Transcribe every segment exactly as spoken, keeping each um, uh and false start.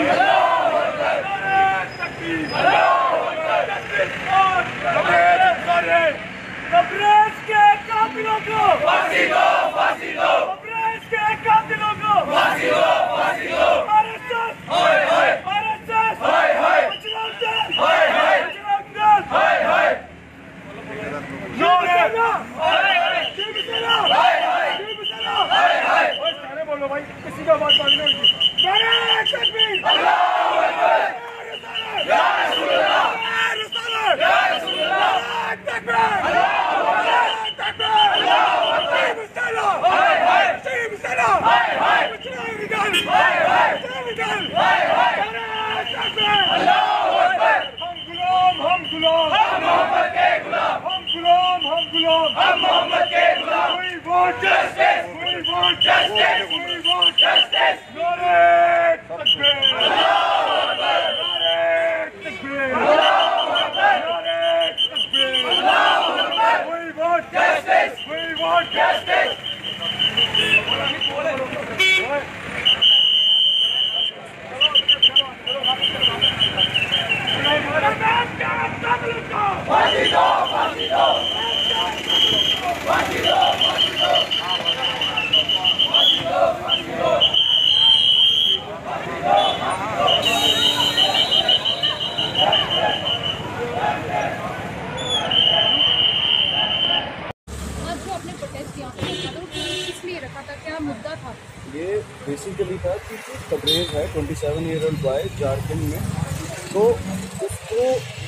तब्रेज के कातिलों को फांसी दो, फांसी दो। तब्रेज के कातिलों को फांसी दो, फांसी दो। आरएसएस हाय हाय, आरएसएस हाय हाय, बजरंग दल हाय हाय, बजरंग दल हाय हाय। शिवसेना हाय हाय, शिवसेना हाय हाय, शिवसेना हाय हाय। ओए सारे बोलो भाई, किसी का बात माननी नहीं। नारे तकबीर, अल्लाहू अकबर, या रसूल अल्लाह, या रसूल अल्लाह, या रसूल अल्लाह, तकबीर, अल्लाहू अकबर, तकबीर, अल्लाहू अकबर, शिवसेना हाय हाय, शिवसेना हाय हाय, बजरंग दल हाय हाय, बजरंग दल हाय हाय, नारे तकबीर, अल्लाहू अकबर। हम गुलाम, हम गुलाम, हम मोहम्मद के गुलाम, हम गुलाम, हम गुलाम, हम मोहम्मद के गुलाम। We want justice, we want justice, we want justice। नारे तकबीर, अल्लाहू अकबर, नारे तकबीर, अल्लाहू अकबर, नारे तकबीर, Allahu Akbar. We want justice, we want justice। फांसी दो, फांसी दो, फांसी दो, फांसी दो, फांसी दो, फांसी दो, फांसी दो, आज जो आपने प्रोटेस्ट किया किस लिए रखा था, क्या मुद्दा था? ये बेसिकली था कि जो तब्रेज है twenty seven year old boy Jharkhand में, तो उसको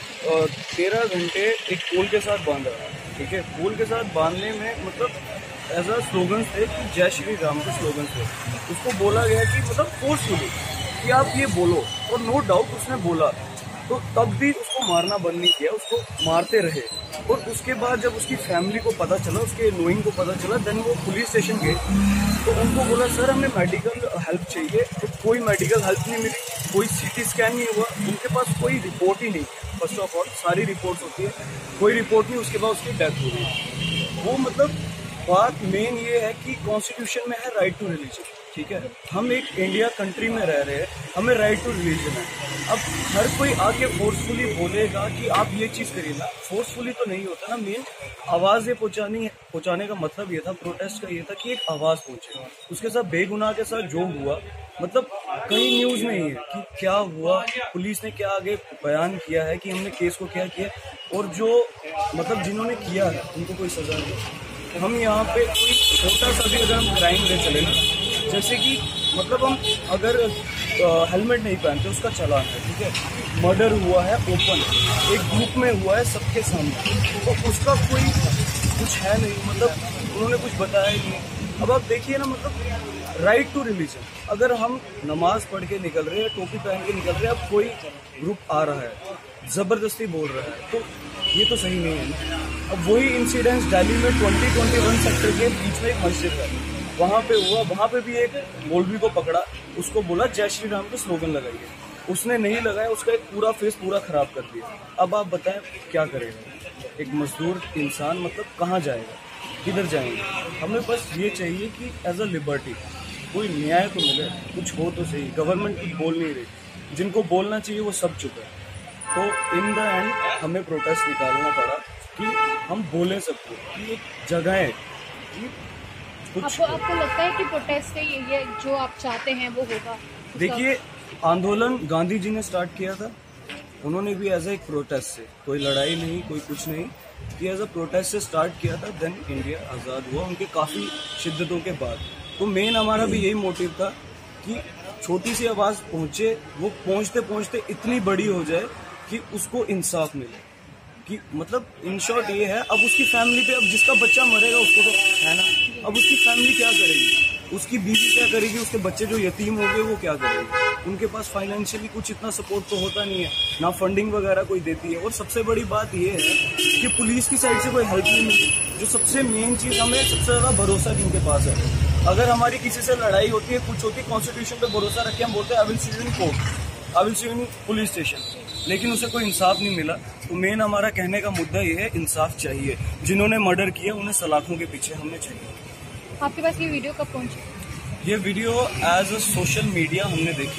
तेरह घंटे एक पोल के साथ बांधा, ठीक है। पोल के साथ बांधने में मतलब एज अ स्लोगन थे कि जय श्री राम के स्लोगन थे। उसको बोला गया कि मतलब फोर्सफुली कि आप ये बोलो, और नो डाउट उसने बोला, तो तब भी उसको मारना बंद नहीं किया, उसको मारते रहे। और उसके बाद जब उसकी फैमिली को पता चला, उसके नोइंग को पता चला, देन वो पुलिस स्टेशन गए, तो उनको बोला सर हमें मेडिकल हेल्प चाहिए, तो कोई मेडिकल हेल्प नहीं मिली, कोई सीटी स्कैन नहीं हुआ, उनके पास कोई रिपोर्ट ही नहीं। फर्स्ट ऑफ ऑल सारी रिपोर्ट्स होती है, कोई रिपोर्ट नहीं, उसके बाद उसकी डेथ हो गई। वो मतलब बात मेन ये है कि कॉन्स्टिट्यूशन में है राइट टू रिलीजन, ठीक है। हम एक इंडिया कंट्री में रह रहे हैं, हमें राइट टू रिलीजन है। अब हर कोई आके फोर्सफुली बोलेगा कि आप ये चीज़ करिए ना, फोर्सफुली तो नहीं होता ना। मेन आवाज़ें पहुँचानी पहुँचाने का मतलब ये था, प्रोटेस्ट का ये था कि एक आवाज़ पहुँचे। उसके साथ बेगुनाह के साथ जो हुआ, मतलब कहीं न्यूज़ में ही है कि क्या हुआ, पुलिस ने क्या आगे बयान किया है कि हमने केस को क्या किया, और जो मतलब जिन्होंने किया है उनको कोई सजा नहीं। हम यहाँ पे कोई छोटा सा भी अगर हम क्राइम ले चले ना, जैसे कि मतलब हम अगर हेलमेट नहीं पहनते उसका चालान है, ठीक है। मर्डर हुआ है ओपन, एक ग्रुप में हुआ है सबके सामने, तो उसका कोई कुछ है नहीं, मतलब उन्होंने कुछ बताया ही नहीं। अब आप देखिए ना, मतलब राइट टू रिलीजन, अगर हम नमाज पढ़ के निकल रहे हैं, टोपी पहन के निकल रहे हैं, अब कोई ग्रुप आ रहा है जबरदस्ती बोल रहा है, तो ये तो सही नहीं है ना। अब वही इंसिडेंस दिल्ली में ट्वेंटी ट्वेंटी वन सेक्टर के बीच में एक मस्जिद है, वहाँ पे हुआ, वहाँ पे भी एक मौलवी को पकड़ा, उसको बोला जय श्री राम के स्लोगन लगाइए, उसने नहीं लगाया, उसका एक पूरा फेस पूरा खराब कर दिया। अब आप बताएं क्या करेगा एक मजदूर इंसान, मतलब कहाँ जाएगा, किधर जाएंगे? हमें बस ये चाहिए कि एज अ लिबर्टी कोई न्याय तो मिले, कुछ हो तो सही। गवर्नमेंट कुछ बोल नहीं रही, जिनको बोलना चाहिए वो सब चुप है। तो इन द एंड हमें प्रोटेस्ट निकालना पड़ा कि हम बोले सबको कि एक जगह है कि कुछ। आपको आपको लगता है कि प्रोटेस्ट से ये, ये जो आप चाहते हैं वो होगा? देखिए, आंदोलन गांधी जी ने स्टार्ट किया था, उन्होंने भी एज ए एक प्रोटेस्ट से, कोई लड़ाई नहीं, कोई कुछ नहीं, कि एज अ प्रोटेस्ट से स्टार्ट किया था। देन इंडिया आज़ाद हुआ उनके काफ़ी शिद्दतों के बाद। तो मेन हमारा भी यही मोटिव था कि छोटी सी आवाज़ पहुँचे, वो पहुँचते पहुँचते इतनी बड़ी हो जाए कि उसको इंसाफ मिले। कि मतलब इन शॉर्ट ये है, अब उसकी फैमिली पे, अब जिसका बच्चा मरेगा उसको तो है ना, अब उसकी फैमिली क्या करेगी, उसकी बीवी क्या करेगी, उसके बच्चे जो यतीम हो गए वो क्या करेंगे? उनके पास फाइनेंशियली कुछ इतना सपोर्ट तो होता नहीं है, ना फंडिंग वगैरह कोई देती है। और सबसे बड़ी बात ये है कि पुलिस की साइड से कोई हेल्प नहीं मिलती। जो सबसे मेन चीज़, हमें सबसे ज़्यादा भरोसा जिनके पास है, अगर हमारी किसी से लड़ाई होती है, कुछ होती है, कॉन्स्टिट्यूशन पर भरोसा रख के हम बोलते हैं I will see you in court, I will see you in police station, लेकिन उसे कोई इंसाफ नहीं मिला। तो मेन हमारा कहने का मुद्दा ये है, इंसाफ चाहिए। जिन्होंने मर्डर किया उन्हें सलाखों के पीछे हमें चाहिए। आपके पास ये वीडियो कब पहुंची? ये video as a social media हमने देखी,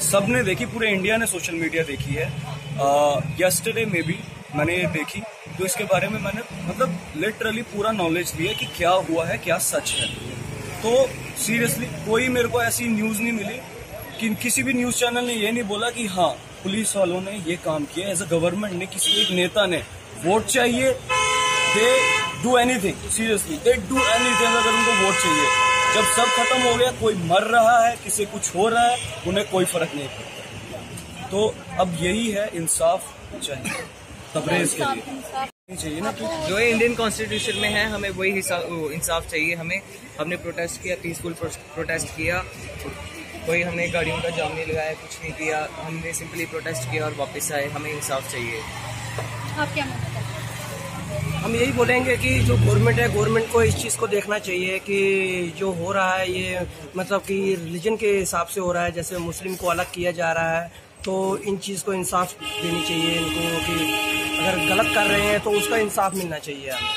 सबने देखी, पूरे इंडिया ने सोशल मीडिया देखी है। यस्टरडे में भी मैंने ये देखी, तो इसके बारे में मैंने मतलब लिटरली पूरा नॉलेज लिया कि क्या हुआ है, क्या सच है। तो सीरियसली कोई मेरे को ऐसी न्यूज़ नहीं मिली कि किसी भी न्यूज़ चैनल ने ये नहीं बोला कि हाँ पुलिस वालों ने ये काम किया, एज अ गवर्नमेंट ने, किसी एक नेता ने वोट चाहिए, they do anything, seriously they do anything अगर उनको वोट चाहिए। जब सब खत्म हो गया, कोई मर रहा है, किसी कुछ हो रहा है, उन्हें कोई फर्क नहीं पड़ता। तो अब यही है, इंसाफ चाहिए तबरेज के लिए चाहिए ना, कि जो इंडियन कॉन्स्टिट्यूशन में है हमें वही इंसाफ चाहिए। हमें हमने प्रोटेस्ट किया, पीसफुल प्रोटेस्ट किया, कोई हमने गाड़ियों का जाम नहीं लगाया, कुछ नहीं किया, हमने सिंपली प्रोटेस्ट किया और वापस आए। हमें इंसाफ चाहिए। आप क्या मानते हैं? हम यही बोलेंगे कि जो गवर्नमेंट है, गवर्नमेंट को इस चीज़ को देखना चाहिए कि जो हो रहा है ये मतलब कि रिलीजन के हिसाब से हो रहा है, जैसे मुस्लिम को अलग किया जा रहा है, तो इन चीज़ को इंसाफ देनी चाहिए इनको कि अगर गलत कर रहे हैं तो उसका इंसाफ मिलना चाहिए हमें।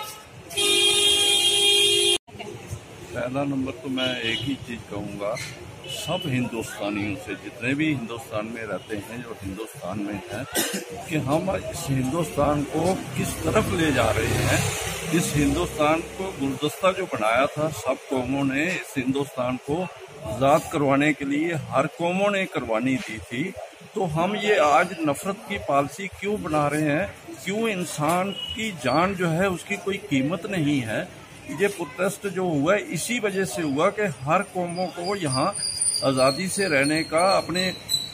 पहला नंबर तो मैं एक ही चीज़ कहूँगा, सब हिंदुस्तानियों से, जितने भी हिंदुस्तान में रहते हैं, जो हिंदुस्तान में हैं, कि हम इस हिंदुस्तान को किस तरफ ले जा रहे हैं। इस हिंदुस्तान को गुलदस्ता जो बनाया था सब कौमों ने, इस हिंदुस्तान को आज़ाद करवाने के लिए हर कौमों ने कुर्बानी दी थी। तो हम ये आज नफरत की पॉलिसी क्यों बना रहे हैं? क्यों इंसान की जान जो है उसकी कोई कीमत नहीं है? ये प्रोटेस्ट जो हुआ है इसी वजह से हुआ कि हर कौमों को यहाँ आज़ादी से रहने का, अपने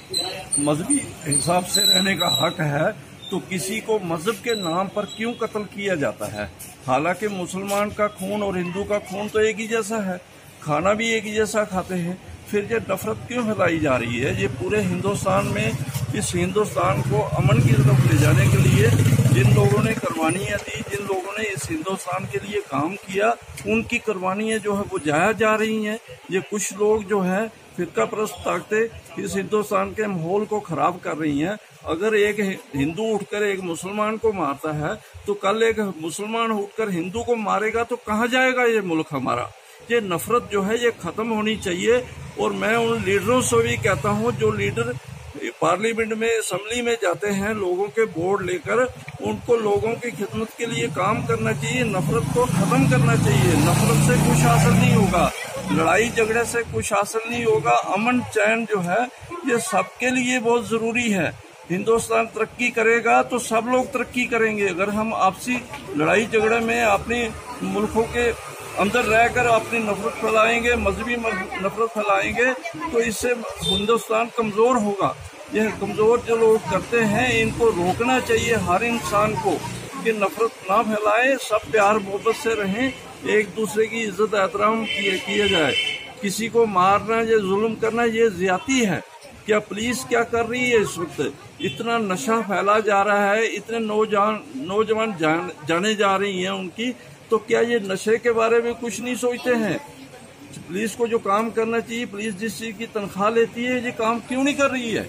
मजहबी हिसाब से रहने का हक है। तो किसी को मजहब के नाम पर क्यों कत्ल किया जाता है? हालांकि मुसलमान का खून और हिंदू का खून तो एक ही जैसा है, खाना भी एक ही जैसा खाते हैं। फिर ये नफरत क्यों फैलाई जा रही है? ये पूरे हिंदुस्तान में, इस हिंदुस्तान को अमन की तरफ ले जाने के लिए जिन लोगों ने कुर्बानियाँ दी, जिन लोगों ने इस हिंदुस्तान के लिए काम किया, उनकी कुर्बानियाँ जो है वो जाया जा रही हैं। ये कुछ लोग जो है फिरका परस्त ताकतें इस हिंदुस्तान के माहौल को खराब कर रही हैं। अगर एक हिंदू उठकर एक मुसलमान को मारता है तो कल एक मुसलमान उठकर हिंदू को मारेगा तो कहाँ जाएगा ये मुल्क हमारा? ये नफरत जो है ये खत्म होनी चाहिए। और मैं उन लीडरों से भी कहता हूँ जो लीडर पार्लियामेंट में, असेंबली में जाते हैं लोगों के वोट लेकर, उनको लोगों की खिदमत के लिए काम करना चाहिए, नफरत को खत्म करना चाहिए। नफरत से कुछ हासिल नहीं होगा, लड़ाई झगड़े से कुछ हासिल नहीं होगा। अमन चैन जो है ये सबके लिए बहुत जरूरी है। हिंदुस्तान तरक्की करेगा तो सब लोग तरक्की करेंगे। अगर हम आपसी लड़ाई झगड़े में अपने मुल्कों के अंदर रहकर अपनी नफरत फैलाएंगे, मजहबी नफरत फैलाएंगे, तो इससे हिंदुस्तान कमजोर होगा। यह कमजोर जो लोग करते हैं इनको रोकना चाहिए हर इंसान को कि नफरत ना फैलाए, सब प्यार मोहब्बत से रहें, एक दूसरे की इज्जत एहतराम किया जाए। किसी को मारना या जुल्म करना ये ज्यादती है। क्या पुलिस क्या कर रही है इस वक्त? इतना नशा फैला जा रहा है, इतने नौजवान नौजवान जान, जाने जा रही हैं उनकी, तो क्या ये नशे के बारे में कुछ नहीं सोचते हैं? पुलिस को जो काम करना चाहिए, पुलिस जिस चीज की तनख्वाह लेती है, ये काम क्यों नहीं कर रही है?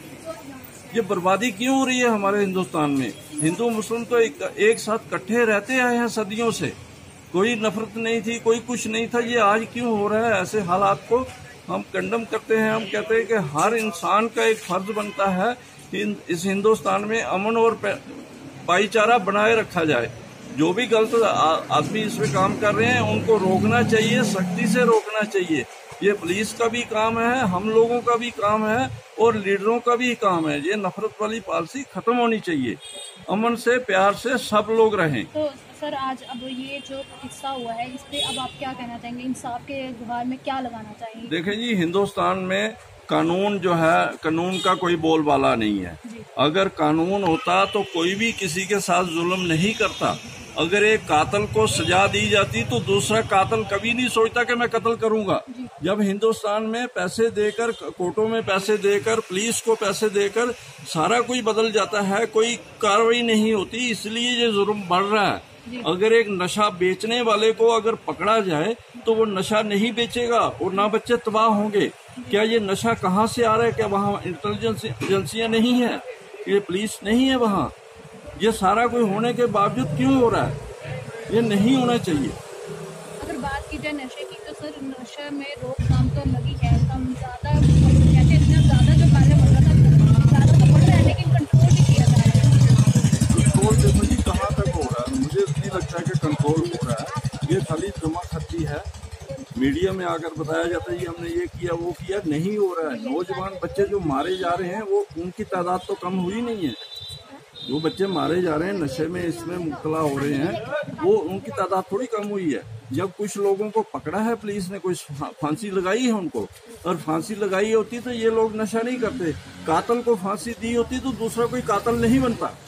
ये बर्बादी क्यों हो रही है हमारे हिंदुस्तान में? हिंदू मुस्लिम तो एक, एक साथ इकट्ठे रहते आए हैं सदियों से, कोई नफरत नहीं थी, कोई कुछ नहीं था। ये आज क्यों हो रहा है? ऐसे हालात को हम कंडम करते हैं। हम कहते हैं कि हर इंसान का एक फर्ज बनता है कि इस हिंदुस्तान में अमन और भाईचारा बनाए रखा जाए। जो भी गलत आदमी इसमें काम कर रहे हैं उनको रोकना चाहिए, सख्ती से रोकना चाहिए। ये पुलिस का भी काम है, हम लोगों का भी काम है और लीडरों का भी काम है। ये नफरत वाली पॉलिसी खत्म होनी चाहिए, अमन से प्यार से सब लोग रहें। तो सर आज अब ये जो किस्सा हुआ है इस पे अब आप क्या कहना चाहेंगे? इंसाफ के गुहार में क्या लगाना चाहिए? देखिए जी, हिंदुस्तान में कानून जो है, कानून का कोई बोलबाला नहीं है। अगर कानून होता तो कोई भी किसी के साथ जुल्म नहीं करता। अगर एक कातिल को सजा दी जाती तो दूसरा कातिल कभी नहीं सोचता कि मैं कत्ल करूंगा। जब हिंदुस्तान में पैसे देकर, कोर्टों में पैसे देकर, पुलिस को पैसे देकर सारा कुछ बदल जाता है, कोई कार्रवाई नहीं होती, इसलिए ये जुर्म बढ़ रहा है। अगर एक नशा बेचने वाले को अगर पकड़ा जाए तो वो नशा नहीं बेचेगा और ना बच्चे तबाह होंगे। क्या ये नशा कहाँ से आ रहा है? क्या वहाँ इंटेलिजेंस एजेंसियां नहीं है? ये पुलिस नहीं है वहाँ? ये सारा कोई होने के बावजूद क्यों हो रहा है? ये नहीं होना चाहिए। अगर बात की जाए नशे की तो सर नशे में रोकथाम तो लगी है, कम ज्यादा कहते इतना ज्यादा जो पहले मीडिया में आकर बताया जाता है कि हमने ये किया वो किया, नहीं हो रहा है। नौजवान बच्चे जो मारे जा रहे हैं वो उनकी तादाद तो कम हुई नहीं है। जो बच्चे मारे जा रहे हैं, नशे में इसमें मुब्तला हो रहे हैं, वो उनकी तादाद थोड़ी कम हुई है। जब कुछ लोगों को पकड़ा है पुलिस ने, कोई फांसी लगाई है उनको, और फांसी लगाई होती तो ये लोग नशा नहीं करते। कातल को फांसी दी होती तो दूसरा कोई कातल नहीं बनता।